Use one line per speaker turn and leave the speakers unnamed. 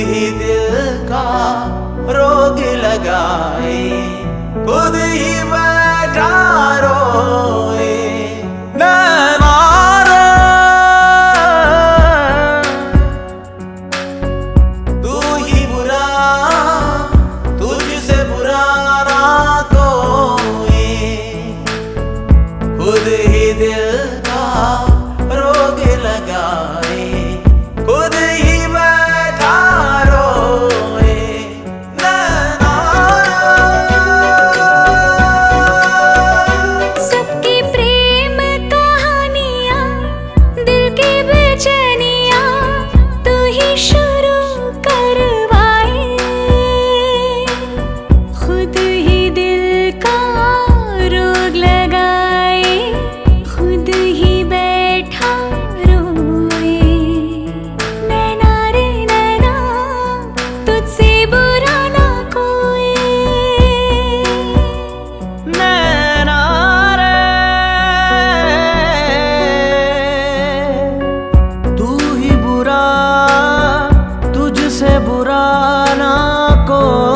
ही दिल का रोग लगाए, खुद ही बैठा रोए। तू ही बुरा, तुझसे बुरा ना कोई, खुद ही दिल का रोग लगाए, खुद ही बैठा रोए।
सबकी प्रेम कहानियाँ, दिल की बेचैनियाँ तू ही शुरू करवाए, खुद ही दिल का रोग लगाए, खुद ही बैठा रोए। नैना रे नैना, तुझसे बुरा ना कोई।
नैना रे, तू ही बुरा, तुझसे बुरा ना कोई।